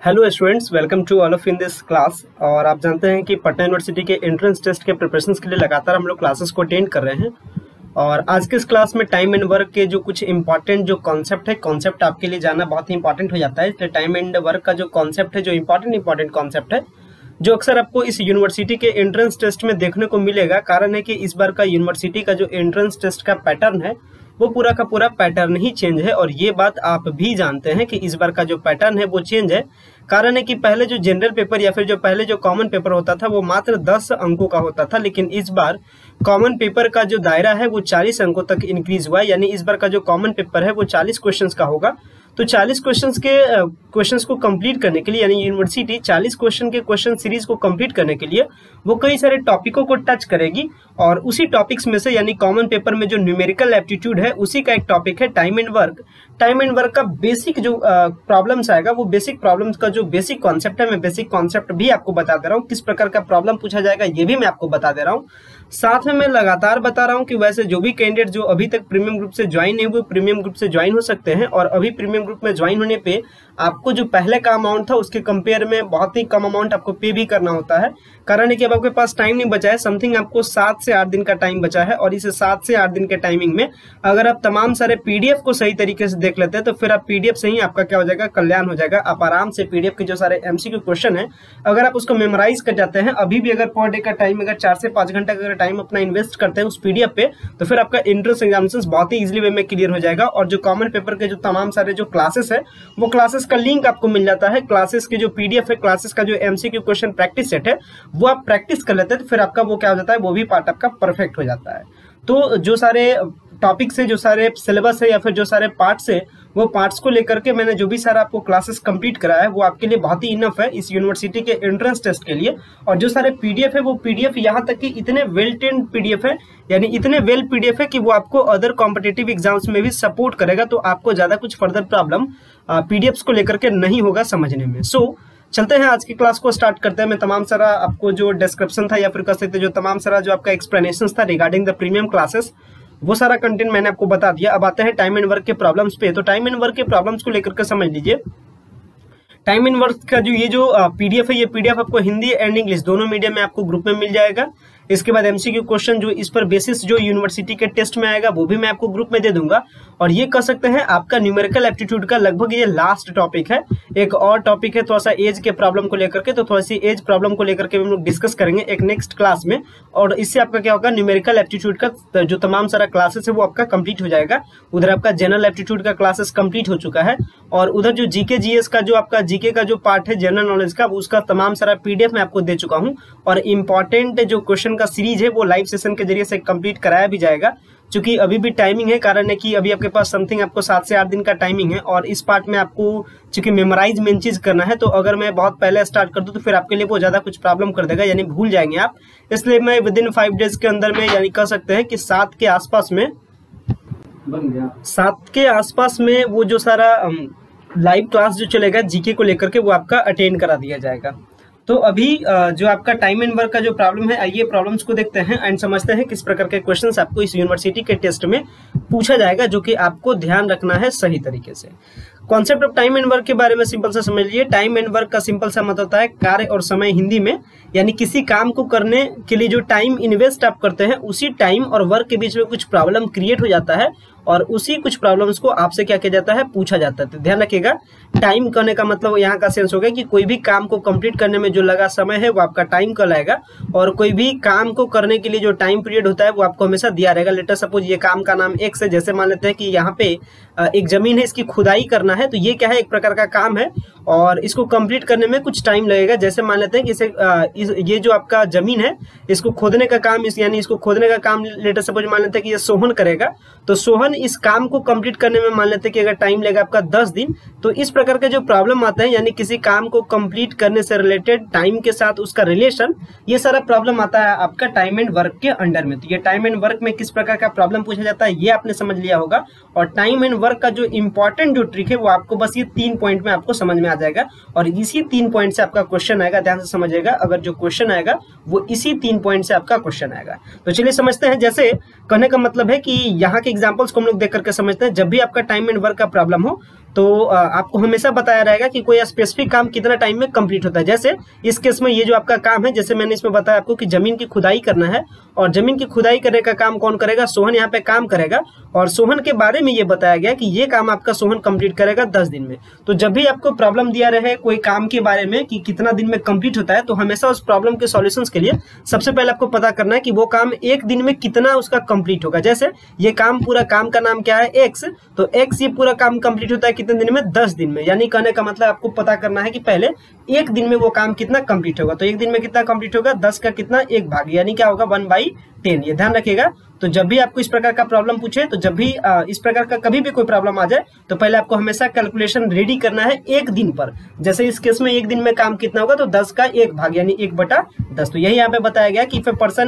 Hello students, welcome to all of in this class. और आप जानते हैं कि पटना यूनिवर्सिटी के एंट्रेंस टेस्ट के प्रिपरेशंस के लिए लगातार हम लोग क्लासेस को अटेंड कर रहे हैं। और आज के इस क्लास में टाइम एंड वर्क के जो कुछ इंपॉर्टेंट जो कॉन्सेप्ट आपके लिए जाना बहुत ही इंपॉर्टेंट हो जाता है। इसलिए टाइम एंड वर्क का जो कॉन्सेप्ट है, जो इंपॉर्टेंट कॉन्सेप्ट है, जो अक्सर आपको इस यूनिवर्सिटी के एंट्रेंस टेस्ट में देखने को मिलेगा। कारण है कि इस बार का यूनिवर्सिटी का जो एंट्रेंस टेस्ट का पैटर्न है वो पूरा का पूरा पैटर्न ही चेंज है। और ये बात आप भी जानते हैं कि इस बार का जो पैटर्न है वो चेंज है। कारण है कि पहले जो जनरल पेपर या फिर जो पहले जो कॉमन पेपर होता था वो मात्र 10 अंकों का होता था, लेकिन इस बार कॉमन पेपर का जो दायरा है वो 40 अंकों तक इंक्रीज हुआ है। यानी इस बार का जो कॉमन पेपर है वो 40 क्वेश्चंस का होगा। तो 40 क्वेश्चंस को कंप्लीट करने के लिए, यानी यूनिवर्सिटी 40 क्वेश्चन के क्वेश्चन सीरीज को कंप्लीट करने के लिए वो कई सारे टॉपिकों को टच करेगी। और उसी टॉपिक्स में से, यानी कॉमन पेपर में जो न्यूमेरिकल एप्टीट्यूड है उसी का एक टॉपिक है time and work. Time and work का बेसिक जो प्रॉब्लम्स आएगा, वो बेसिक प्रॉब्लम्स का जो बेसिक कॉन्सेप्ट है, मैं बेसिक कॉन्सेप्ट भी आपको बता दे रहा हूँ। किस प्रकार का प्रॉब्लम पूछा जाएगा ये भी मैं आपको बता दे रहा हूँ। साथ में मैं लगातार बता रहा हूँ कि वैसे जो भी कैंडिडेट जो अभी तक प्रीमियम ग्रुप से ज्वाइन नहीं हुए, प्रीमियम ग्रुप से ज्वाइन हो सकते हैं। और अभी प्रीमियम ग्रुप में ज्वाइन होने पे आपको जो पहले का अमाउंट था उसके कंपेयर में बहुत ही कम अमाउंट आपको पे भी करना होता है। कारण है कि अब आपके पास टाइम नहीं बचा है, समथिंग आपको 7 से 8 दिन का टाइम बचा है। और इस 7 से 8 दिन के टाइमिंग में अगर आप तमाम सारे पीडीएफ को सही तरीके से देख लेते हैं तो फिर आप पीडीएफ से ही आपका क्या हो जाएगा, कल्याण हो जाएगा। आप आराम से पीडीएफ के जो सारे एमसीक्यू क्वेश्चन है, अगर आप उसको मेमोराइज कर जाते हैं, अभी भी अगर पर डे का टाइम अगर 4 से 5 घंटे अगर टाइम अपना इन्वेस्ट करते हैं उस पीडीएफ पे, तो फिर आपका एंट्रेंस एग्जामिनेशन बहुत ही इजीली वे में क्लियर हो जाएगा। और जो कॉमन पेपर के जो तमाम सारे जो क्लासेस है, वो क्लासेस का लिंक आपको मिल जाता है। क्लासेस की जो पीडीएफ है, क्लासेस का जो एमसीक्यू क्वेश्चन प्रैक्टिस सेट है, वो आप प्रैक्टिस कर लेते हैं तो फिर आपका वो क्या हो जाता है, वो भी पार्ट आपका परफेक्ट हो जाता है। तो जो सारे टॉपिक्स है, जो सारे सिलेबस है या फिर जो सारे पार्ट्स है, वो पार्ट्स को लेकर के मैंने जो भी सारा आपको क्लासेस कंप्लीट कराया है वो आपके लिए बहुत ही इनफ है इस यूनिवर्सिटी के एंट्रेंस टेस्ट के लिए। और जो सारे पीडीएफ है, वो पीडीएफ यहाँ तक कि इतने वेल ट्रेन्ड पीडीएफ है, यानी इतने वेल पीडीएफ है कि वो आपको अदर कॉम्पिटिटिव एग्जाम्स में भी सपोर्ट करेगा। तो आपको ज्यादा कुछ फर्दर प्रॉब्लम पीडीएफ को लेकर के नहीं होगा समझने में। सो चलते हैं, आज की क्लास को स्टार्ट करते हैं। मैं तमाम सारा आपको जो डिस्क्रिप्शन था या फिर कह सकते जो तमाम सारा जो आपका एक्सप्लेनेशन था रिगार्डिंग द प्रीमियम क्लासेस, वो सारा कंटेंट मैंने आपको बता दिया। अब आते हैं टाइम एंड वर्क के प्रॉब्लम्स पे। तो टाइम एंड वर्क के प्रॉब्लम्स को लेकर के समझ लीजिए। टाइम एंड वर्क का जो ये जो पीडीएफ है, ये पीडीएफ आपको हिंदी एंड इंग्लिश दोनों मीडियम में आपको ग्रुप में मिल जाएगा। इसके बाद एमसीक्यू क्वेश्चन जो इस पर बेसिस जो यूनिवर्सिटी के टेस्ट में आएगा वो भी मैं आपको ग्रुप में दे दूंगा। और ये कह सकते हैं आपका न्यूमेरिकल एप्टीट्यूड का लगभग ये लास्ट टॉपिक है। एक और टॉपिक है थोड़ा सा एज के प्रॉब्लम को लेकर के, तो थोड़ी सी एज प्रॉब्लम को लेकर के हम लोग डिस्कस करेंगे एक नेक्स्ट क्लास में। और इससे आपका क्या होगा, न्यूमेरिकल एप्टीट्यूड का जो तमाम सारा क्लासेस है वो आपका कंप्लीट हो जाएगा। उधर आपका जनरल एप्टीट्यूड का क्लासेस कंप्लीट हो चुका है। और उधर जो जीके जीएस का जो आपका जीके का जो पार्ट है जनरल नॉलेज का, उसका तमाम सारा पीडीएफ मैं आपको दे चुका हूँ। और इंपॉर्टेंट जो क्वेश्चन का सीरीज है वो लाइव सेशन के जरिए से कंप्लीट कराया भी जाएगा। क्योंकि अभी भी टाइमिंग है, कारण है कि अभी आपके पास समथिंग आपको 7 से 8 दिन का टाइमिंग है। और इस पार्ट में आपको चूंकि मेमोराइज मेन चीज करना है, तो अगर मैं बहुत पहले स्टार्ट कर दूं तो फिर आपके लिए वो ज्यादा कुछ प्रॉब्लम कर देगा, यानी भूल जाएंगे आप। इसलिए मैं विद इन 5 डेज के अंदर में, यानी कह सकते हैं कि 7 के आसपास में वो जो सारा लाइव क्लास जो चलेगा जीके को लेकर के, वो आपका अटेंड करा दिया जाएगा। तो अभी जो आपका टाइम एंड वर्क का जो प्रॉब्लम है, आइए प्रॉब्लम्स को देखते हैं एंड समझते हैं किस प्रकार के क्वेश्चंस आपको इस यूनिवर्सिटी के टेस्ट में पूछा जाएगा, जो कि आपको ध्यान रखना है सही तरीके से। Concept of time and work के बारे में सिंपल सा समझ लीजिए। टाइम एंड वर्क का सिंपल सा मतलब होता है कार्य और समय हिंदी में, यानी किसी काम को करने के लिए जो टाइम इन्वेस्ट आप करते हैं, उसी टाइम और वर्क के बीच में कुछ प्रॉब्लम क्रिएट हो जाता है और उसी कुछ प्रॉब्लम्स को आपसे क्या किया जाता है, पूछा जाता है। तो ध्यान रखिएगा, टाइम करने का मतलब यहाँ का सेंस हो गया कि कोई भी काम को कंप्लीट करने में जो लगा समय है वो आपका टाइम कहलाएगा। और कोई भी काम को करने के लिए जो टाइम पीरियड होता है वो आपको हमेशा दिया रहेगा। लेटर सपोज ये काम का नाम एक्स है, जैसे मान लेते हैं कि यहाँ पे एक जमीन है, इसकी खुदाई करना है, तो ये क्या है, एक प्रकार का काम है और इसको कंप्लीट करने में कुछ टाइम लगेगा। जैसे मान लेते हैं कि इसे ये जो आपका जमीन है, इसको खोदने का काम, यानी इसको खोदने का काम लेटर सपोज मान लेते हैं कि ये सोहन करेगा। तो सोहन इस काम को कंप्लीट करने में मान लेते हैं कि अगर टाइम लगेगा आपका 10 दिन। तो इस प्रकार के जो प्रॉब्लम आते हैं, यानी किसी काम को कंप्लीट करने से रिलेटेड टाइम के साथ उसका रिलेशन, ये सारा प्रॉब्लम आता है आपका टाइम एंड वर्क के अंडर में। तो ये टाइम एंड वर्क में किस प्रकार का प्रॉब्लम पूछा जाता है ये आपने समझ लिया होगा। और टाइम एंड वर्क का जो इंपॉर्टेंट जो ट्रिक है वो आपको बस ये 3 पॉइंट में आपको समझ में आ जाएगा। और इसी 3 पॉइंट से आपका क्वेश्चन आएगा, ध्यान से समझिएगा। अगर जो क्वेश्चन आएगा वो इसी 3 पॉइंट से आपका क्वेश्चन आएगा। तो चलिए समझते हैं। जैसे कहने का मतलब है कि यहाँ के एग्जांपल्स को हम लोग देख करके समझते हैं। जब भी आपका टाइम एंड वर्क का प्रॉब्लम हो तो आपको हमेशा बताया रहेगा कि कोई स्पेसिफिक काम कितना टाइम में कंप्लीट होता है। जैसे इस केस में ये जो आपका काम है, जैसे मैंने इसमें बताया आपको कि जमीन की खुदाई करना है, और जमीन की खुदाई करने का काम कौन करेगा, सोहन यहाँ पे काम करेगा, और सोहन के बारे में ये बताया गया कि ये काम आपका सोहन कंप्लीट करेगा 10 दिन में। तो जब भी आपको प्रॉब्लम दिया रहे कोई काम के बारे में कि कितना दिन में कंप्लीट होता है, तो हमेशा उस प्रॉब्लम के सॉल्यूशंस के लिए सबसे पहले आपको पता करना है कि वो काम एक दिन में कितना उसका कंप्लीट होगा। जैसे ये काम, पूरा काम का नाम क्या है, एक्स, तो एक्स ये पूरा काम कंप्लीट होता है कितने दिन में, 10 दिन में। यानी कहने का मतलब आपको पता करना है कि पहले एक दिन में वो काम कितना कंप्लीट होगा। तो एक दिन में कितना कंप्लीट होगा, 10 का कितना, 1 भाग, यानी क्या होगा 1/10। ये ध्यान रखिएगा। तो जब भी आपको इस प्रकार का प्रॉब्लम पूछे, तो जब भी इस प्रकार का कभी भी कोई प्रॉब्लम आ जाए, तो पहले आपको हमेशा कैलकुलेशन रेडी करना है एक दिन पर। जैसे इस केस में एक दिन में काम कितना होगा, तो 10 का 1 भाग यानी 1/10। तो यही यहाँ पे बताया गया कि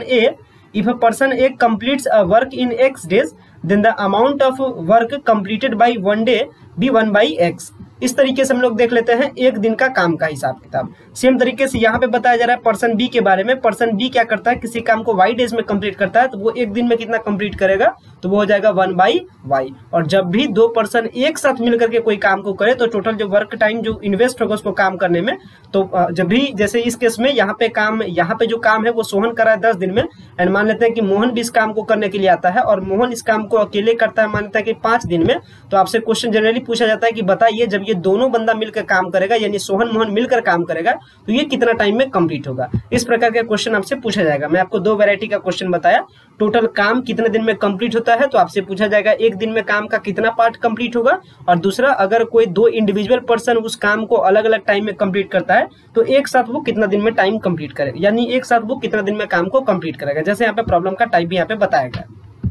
if a person A completes a work in X days, then the amount of work completed by one day be 1/X। इस तरीके से हम लोग देख लेते हैं एक दिन का काम का हिसाब किताब। सेम तरीके से यहाँ पे बताया जा रहा है पर्सन बी के बारे में। पर्सन बी क्या करता है, किसी काम को वाई डेज में कंप्लीट करता है, तो वो एक दिन में कितना कंप्लीट करेगा, तो वो हो जाएगा 1/Y। और जब भी दो पर्सन एक साथ मिलकर के कोई काम को करे, तो टोटल जो वर्क टाइम जो इन्वेस्ट होगा उसको काम करने में, तो जब भी जैसे इस केस में यहाँ पे जो काम है वो सोहन कर रहा है 10 दिन में, एंड मान लेते हैं कि मोहन भी इस काम को करने के लिए आता है, और मोहन इस काम को अकेले करता है, मान लेते हैं कि 5 दिन में। तो आपसे क्वेश्चन जनरली पूछा जाता है कि बताइए जब ये दोनों बंदा मिलकर काम करेगा, यानी सोहन मोहन मिलकर काम करेगा, तो ये कितना टाइम में कंप्लीट होगा। इस प्रकार का क्वेश्चन आपसे पूछा जाएगा। मैं आपको 2 वैरायटी का क्वेश्चन बताया, टोटल काम कितने दिन में कंप्लीट होता है, तो आपसे पूछा जाएगा एक दिन में काम का कितना पार्ट कंप्लीट होगा, और दूसरा अगर कोई 2 इंडिविजुअल पर्सन उस काम को अलग अलग टाइम में कंप्लीट करता है, तो एक साथ वो कितना दिन में टाइम कंप्लीट करेगा, यानी एक साथ वो कितना दिन में काम को कंप्लीट करेगा। जैसे यहाँ पे प्रॉब्लम का टाइप भी यहाँ पे बताया गया।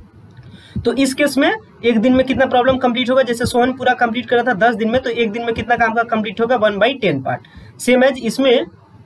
तो इस केस में एक दिन में कितना प्रॉब्लम कंप्लीट होगा, जैसे सोहन पूरा कंप्लीट करा था 10 दिन में, तो एक दिन में कितना काम का कंप्लीट होगा, 1/10 पार्ट। सेम एज इसमें,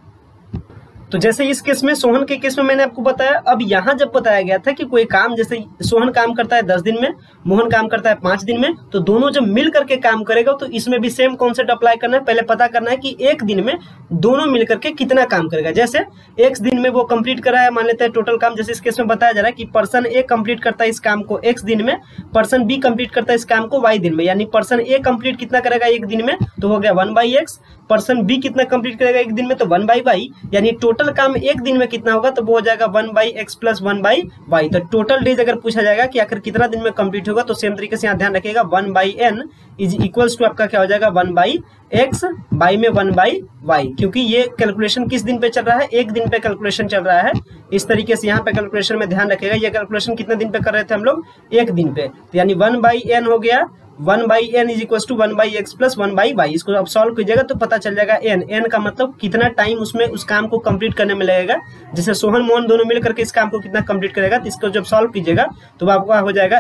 तो जैसे इस केस में सोहन के केस में मैंने आपको बताया। अब यहाँ जब बताया गया था कि कोई काम, जैसे सोहन काम करता है 10 दिन में, मोहन काम करता है 5 दिन में, तो दोनों जब मिल करके काम करेगा, तो इसमें भी सेम कॉन्सेप्ट अप्लाई करना है। पहले पता करना है कि एक दिन में दोनों मिल करके कितना काम करेगा। जैसे एक दिन में वो कंप्लीट करा है, मान लेते हैं टोटल काम, जैसे इस केस में बताया जा रहा है कि पर्सन ए कंप्लीट करता है इस काम को x दिन में, पर्सन बी कंप्लीट करता है इस काम को y दिन में, यानी पर्सन ए कंप्लीट कितना करेगा एक दिन में, तो हो गया 1/x। पर्सन बी कितना कंप्लीट करेगा एक दिन में, तो 1/y, यानी टोटल काम एक दिन में कितना होगा, तो वो हो जाएगा 1/x प्लस 1/y। तो टोटल डेज अगर पूछा जाएगा कि आखिर कितना दिन में कंप्लीट होगा, तो सेम तरीके से यहाँ ध्यान रखिएगा 1/n इज इक्वल्स टू आपका क्या हो जाएगा 1/x बाई में 1/y, क्योंकि ये कैलकुलेशन किस दिन पे चल रहा है, एक दिन पे कैलकुलेशन चल रहा है। इस तरीके से यहाँ पे कैलकुलेशन में ध्यान रखिएगा, ये कैलकुलेशन कितने दिन पे कर रहे थे हम लोग, एक दिन पे, तो यानी 1/n हो गया, 1/n is equal to 1/x plus 1/y। इसको आप सॉल्व कीजिएगा तो पता चल जाएगा n का मतलब कितना टाइम उसमें उस काम को कंप्लीट करने में लगेगा। जैसे सोहन मोहन दोनों मिलकर के इस काम को कितना कंप्लीट करेगा, तो इसको जब सॉल्व कीजिएगा तो आपका हो जाएगा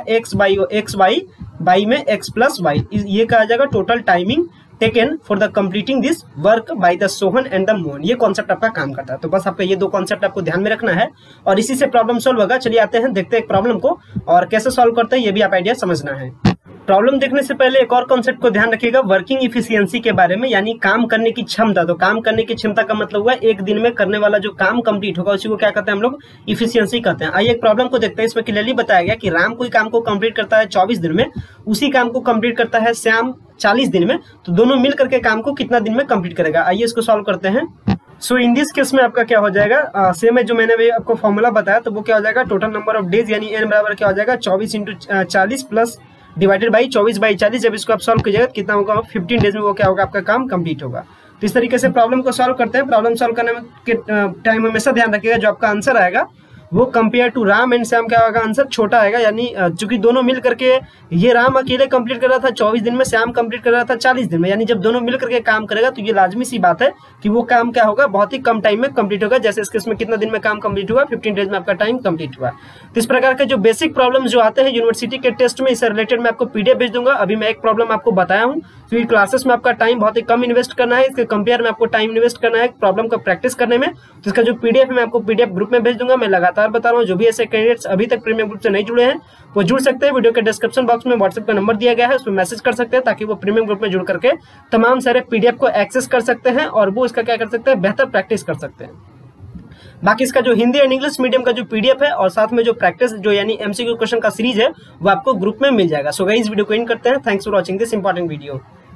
x/y में x प्लस y। ये कहा जाएगा total timing taken for the completing this work by the Sohan and the Mohan. ये कॉन्सेप्ट आपका काम करता है। तो बस आपका ये 2 कॉन्सेप्ट आपको ध्यान में रखना है, और इसी से प्रॉब्लम सॉल्व होगा। चलिए आते हैं, देखते हैं एक प्रॉब्लम को, और कैसे सॉल्व करते हैं ये भी आप आइडिया समझना है। प्रॉब्लम देखने से पहले एक और कॉन्सेप्ट को ध्यान रखिएगा, वर्किंग इफिशियंसी के बारे में, यानी काम करने की क्षमता। तो काम करने की क्षमता का मतलब हुआ एक दिन में करने वाला जो काम कंप्लीट होगा, उसी को क्या कहते हैं हम लोग, इफिशियंसी कहते हैं। आइए एक प्रॉब्लम को देखते हैं। इसमें क्लियरली बताया गया कि राम कोई काम को कंप्लीट करता है 24 दिन में, उसी काम को कंप्लीट करता है श्याम 40 दिन में, तो दोनों मिल करके काम को कितना दिन में कंप्लीट करेगा। आइए इसको सॉल्व करते हैं। सो इन दिस केस में आपका क्या हो जाएगा, सेम है जो मैंने भी आपको फॉर्मूला बताया, तो वो क्या हो जाएगा, टोटल नंबर ऑफ डेज यानी n बराबर क्या हो जाएगा 24 × 40 प्लस डिवाइडेड बाई 24/40। जब इसको आप सॉल्व कीजिएगा कितना होगा, 15 डेज में वो क्या होगा, आपका काम कंप्लीट होगा। तो इस तरीके से प्रॉब्लम को सॉल्व करते हैं। प्रॉब्लम सॉल्व करने में टाइम हमेशा ध्यान रखिएगा जो आपका आंसर आएगा वो compare to Ram and Shyam क्या होगा, आंसर छोटा आएगा। यानी चूंकि दोनों मिल करके, ये राम अकेले कंप्लीट कर रहा था 24 दिन में, श्याम कंप्लीट कर रहा था 40 दिन में, यानी जब दोनों मिल करके काम करेगा तो ये लाजमी सी बात है कि वो काम क्या होगा, बहुत ही कम टाइम में कंप्लीट होगा। जैसे इस केस में कितना दिन में काम कंप्लीट हुआ, 15 डेज में आपका टाइम कंप्लीट हुआ। तो इस प्रकार के जो बेसिक प्रॉब्लम्स जो आते हैं यूनिवर्सिटी के टेस्ट में, इससे रिलेटेड मैं आपको पीडीएफ भेज दूंगा। अभी मैं एक प्रॉब्लम आपको बताया हूँ, तो ये क्लासेस में आपका टाइम बहुत ही कम इन्वेस्ट करना है, इसके कंपेयर में आपको टाइम इन्वेस्ट करना है प्रॉब्लम का प्रैक्टिस करने में। तो इसका जो पीडीएफ है मैं आपको पीडीएफ ग्रुप में भेज दूंगा। मैं लगातार बता रहा हूँ, जो भी ऐसे कैंडिडेट्स अभी तक प्रीमियम ग्रुप से नहीं जुड़े हैं वो जुड़ सकते हैं। वीडियो के डिस्क्रिप्शन बॉक्स में व्हाट्सएप का नंबर दिया गया है, उसमें मैसेज कर सकते हैं ताकि वो प्रीमियम ग्रुप में जुड़ करके तमाम सारे पीडीएफ को एक्सेस कर सकते हैं और वो इसका क्या कर सकते हैं, बेहतर प्रैक्टिस कर सकते हैं। बाकी इसका जो हिंदी एंड इंग्लिश मीडियम का जो पीडीएफ है और साथ में जो प्रैक्टिस जो यानी एमसीक्यू क्वेश्चन का सीरीज है वो आपको ग्रुप में मिल जाएगा। सो गाइस, इस वीडियो को एंड करते हैं। Thanks for watching this important video.